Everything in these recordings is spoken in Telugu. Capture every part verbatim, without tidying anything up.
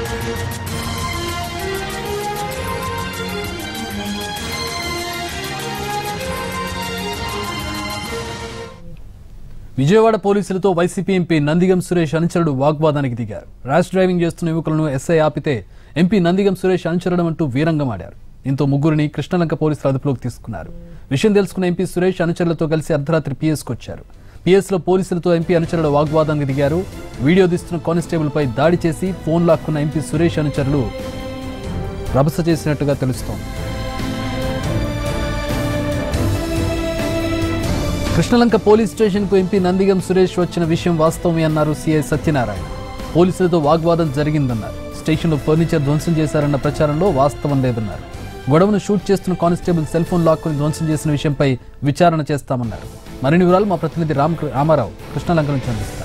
విజయవాడ పోలీసులతో వైసీపీ ఎంపీ నందిగం సురేష్ అనుచరుడు వాగ్వాదానికి దిగారు. ర్యాష్ డ్రైవింగ్ చేస్తున్న యువకులను ఎస్ఐ ఆపితే ఎంపీ నందిగం సురేష్ అనుచరడం అంటూ వీరంగమాడారు. దీంతో ముగ్గురిని కృష్ణలంక పోలీసులు అదుపులోకి తీసుకున్నారు. విషయం తెలుసుకున్న ఎంపీ సురేష్ అనుచరులతో కలిసి అర్ధరాత్రి పీఎస్కు వచ్చారు. పీఎస్ లో పోలీసులతో ఎంపీ అనుచరుడు వాగ్వాదానికి దిగారు. వీడియో తీస్తున్న కానిస్టేబుల్ పై దాడి చేసి ఫోన్ లాక్కున్న ఎంపీ సురేష్ అనుచరులు రభస చేసినట్టుగా తెలుస్తోంది. కృష్ణలంక పోలీస్ స్టేషన్ కు ఎంపీ నందిగం సురేష్ వచ్చిన విషయం వాస్తవమే అన్నారు సీఐ సత్యనారాయణ. పోలీసులతో వాగ్వాదం జరిగిందన్నారు. స్టేషన్లో ఫర్నిచర్ ధ్వంసం చేశారన్న ప్రచారంలో వాస్తవం లేదన్నారు. గొడవను షూట్ చేస్తున్న కానిస్టేబుల్ సెల్ ఫోన్ లాక్కుని ధ్వంసం చేసిన విషయంపై విచారణ చేస్తామన్నారు. మరిన్ని వివరాలు మా ప్రతినిధి రామ్ రామారావు కృష్ణలంక నుంచి అందిస్తారు.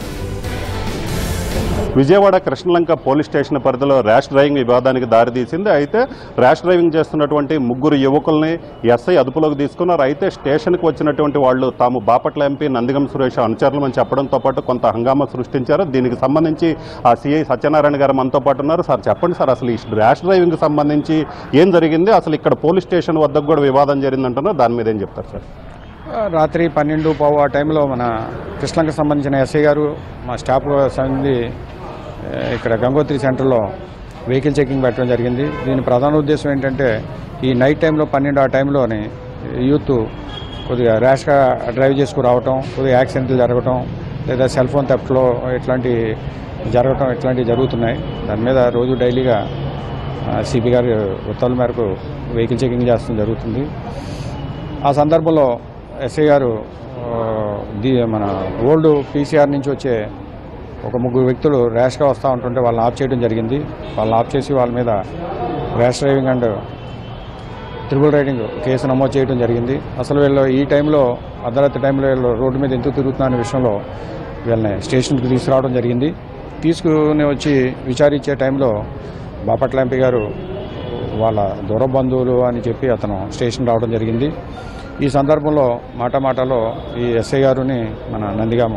విజయవాడ కృష్ణలంక పోలీస్ స్టేషన్ పరిధిలో ర్యాష్ డ్రైవింగ్ వివాదానికి దారితీసింది. అయితే ర్యాష్ డ్రైవింగ్ చేస్తున్నటువంటి ముగ్గురు యువకుల్ని ఎస్ఐ అదుపులోకి తీసుకున్నారు. అయితే స్టేషన్కి వచ్చినటువంటి వాళ్ళు తాము బాపట్ల ఎంపీ నందిగం సురేష్ అనుచరులమని చెప్పడంతో పాటు కొంత హంగామా సృష్టించారు. దీనికి సంబంధించి ఆ సిఐ సత్యనారాయణ గారు మనతో పాటు ఉన్నారు. సార్ చెప్పండి సార్, అసలు ఈ ర్యాష్ డ్రైవింగ్కి సంబంధించి ఏం జరిగింది, అసలు ఇక్కడ పోలీస్ స్టేషన్ వద్దకు కూడా వివాదం జరిగిందంటున్నారు, దాని మీద ఏం చెప్తారు సార్? రాత్రి పన్నెండు పావు ఆ టైంలో మన కృష్ణలంకి సంబంధించిన ఎస్ఐ గారు మా స్టాఫ్ సంది ఇక్కడ గంగోత్రి సెంటర్లో వెహికల్ చెకింగ్ పెట్టడం జరిగింది. దీని ప్రధాన ఉద్దేశం ఏంటంటే ఈ నైట్ టైంలో పన్నెండు ఆ టైంలోని యూత్ కొద్దిగా ర్యాష్గా డ్రైవ్ చేసుకుని రావటం, కొద్దిగా యాక్సిడెంట్లు జరగటం, లేదా సెల్ ఫోన్ థెఫ్ట్లో ఇట్లాంటి జరగటం ఇట్లాంటివి జరుగుతున్నాయి. దాని మీద రోజు డైలీగా సిపి గారి ఉత్తర్వుల మేరకు వెహికల్ చెకింగ్ చేస్తూ జరుగుతుంది. ఆ సందర్భంలో ఎస్ఐ గారు ది మన ఓల్డ్ పీసీఆర్ నుంచి వచ్చే ఒక ముగ్గురు వ్యక్తులు ర్యాష్గా వస్తూ ఉంటుంటే వాళ్ళని ఆఫ్ చేయడం జరిగింది. వాళ్ళని ఆఫ్ చేసి వాళ్ళ మీద rash driving and triple riding case నమోదు చేయడం జరిగింది. అసలు వీళ్ళు ఈ టైంలో అర్ధరాత్రి టైంలో వీళ్ళు రోడ్డు మీద ఎందుకు తిరుగుతున్నా అనే విషయంలో వీళ్ళని స్టేషన్కి తీసుకురావడం జరిగింది. తీసుకుని వచ్చి విచారించే టైంలో బాపట్ల ఎంపీ గారు వాళ్ళ దూర బంధువులు అని చెప్పి అతను స్టేషన్ రావడం జరిగింది. ఈ సందర్భంలో మాట మాటలో ఈ ఎస్ఐ గారుని మన నందిగామ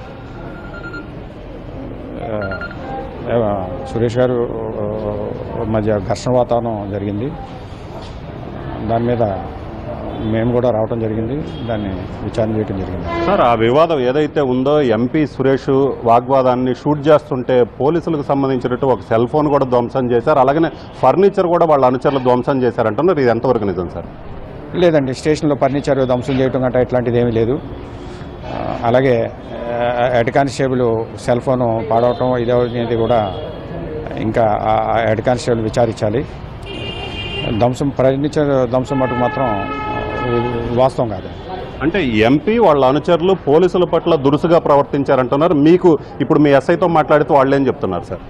సురేష్ గారు మధ్య ఘర్షణ వాతావరణం జరిగింది. దాని మీద మేము కూడా రావడం జరిగింది, దాన్ని విచారణ చేయడం జరిగింది. సార్, ఆ వివాదం ఏదైతే ఉందో ఎంపీ సురేష్ వాగ్వాదాన్ని షూట్ చేస్తుంటే పోలీసులకు సంబంధించినట్టు ఒక సెల్ ఫోన్ కూడా ధ్వంసం చేశారు, అలాగనే ఫర్నిచర్ కూడా వాళ్ళ అనుచరులు ధ్వంసం చేశారంటున్నారు. ఇది ఎంతవరకు నిజం సార్? లేదండి, స్టేషన్లో ఫర్నిచర్ ధ్వంసం చేయడం గట్రా ఇట్లాంటిది ఏమీ లేదు. అలాగే హెడ్ కానిస్టేబుల్ సెల్ ఫోను పాడవటం ఇదేది కూడా ఇంకా హెడ్ కానిస్టేబుల్ విచారించాలి. ధ్వంసం ఫర్నిచర్ ధ్వంసం మటుకు మాత్రం వాస్తవం కాదు. అంటే ఎంపీ వాళ్ళ అనుచరులు పోలీసుల పట్ల దురుసుగా ప్రవర్తించారంటున్నారు. మీకు ఇప్పుడు మీ ఎస్ఐతో మాట్లాడితే వాళ్ళు ఏం చెప్తున్నారు సార్?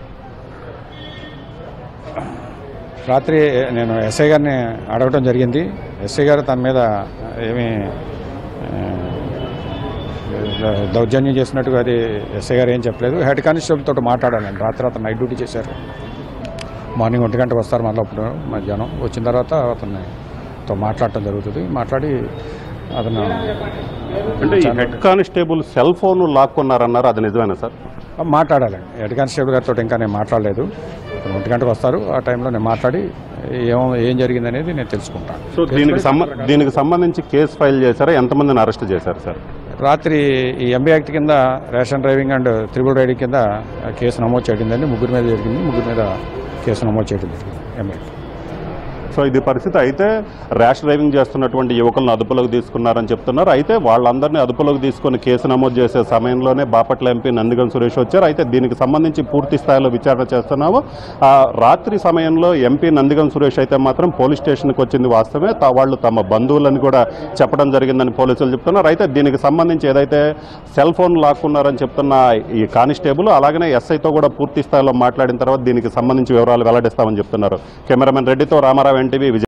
రాత్రి నేను ఎస్ఐ గారిని అడగడం జరిగింది. ఎస్ఐ గారు తన మీద ఏమీ దౌర్జన్యం చేసినట్టుగా అది ఎస్ఐ గారు ఏం చెప్పలేదు. హెడ్ కానిస్టేబుల్ తోటి మాట్లాడాలండి. రాత్రి అతను నైట్ డ్యూటీ చేశారు. మార్నింగ్ ఒంటి గంటకు వస్తారు మళ్ళీ అప్పుడు మధ్యాహ్నం. వచ్చిన తర్వాత అతనితో మాట్లాడటం జరుగుతుంది. మాట్లాడి అతను అంటే ఈ హెడ్ కానిస్టేబుల్ సెల్ ఫోన్ లాక్కున్నారన్నారు, అది నిజమేనా సార్? మాట్లాడాలండి. హెడ్ కానిస్టేబుల్ గారితో ఇంకా నేను మాట్లాడలేదు. ఒంటి గంటకు వస్తారు. ఆ టైంలో నేను మాట్లాడి ఏమో ఏం జరిగింది అనేది నేను తెలుసుకుంటాను. సో దీనికి దీనికి సంబంధించి కేసు ఫైల్ చేశారా? ఎంతమందిని అరెస్ట్ చేశారు సార్? రాత్రి ఈ ఎంబీ యాక్ట్ కింద రేషన్ డ్రైవింగ్ అండ్ త్రిబుల్ రైడింగ్ కింద కేసు నమోదు చేయడిందండి. ముగ్గురు మీద జరిగింది. ముగ్గురు మీద కేసు నమోదు చేయడం జరిగింది ఎంబీ యాక్ట్. సో ఇది పరిస్థితి. అయితే ర్యాష్ డ్రైవింగ్ చేస్తున్నటువంటి యువకులను అదుపులోకి తీసుకున్నారని చెప్తున్నారు. అయితే వాళ్ళందరినీ అదుపులోకి తీసుకుని కేసు నమోదు చేసే సమయంలోనే బాపట్ల ఎంపీ నందిగం సురేష్ వచ్చారు. అయితే దీనికి సంబంధించి పూర్తి స్థాయిలో విచారణ చేస్తున్నాము. రాత్రి సమయంలో ఎంపీ నందిగం సురేష్ అయితే మాత్రం పోలీస్ స్టేషన్కి వచ్చింది వాస్తవమే. వాళ్ళు తమ బంధువులని కూడా చెప్పడం జరిగిందని పోలీసులు చెప్తున్నారు. అయితే దీనికి సంబంధించి ఏదైతే సెల్ ఫోన్ లాక్కున్నారని చెప్తున్న ఈ కానిస్టేబుల్ అలాగనే ఎస్ఐతో కూడా పూర్తి స్థాయిలో మాట్లాడిన తర్వాత దీనికి సంబంధించి వివరాలు వెల్లడిస్తామని చెప్తున్నారు. కెమెరామెన్ రెడ్డితో రామారావు, ఎన్టీవీ, విజయవాడ.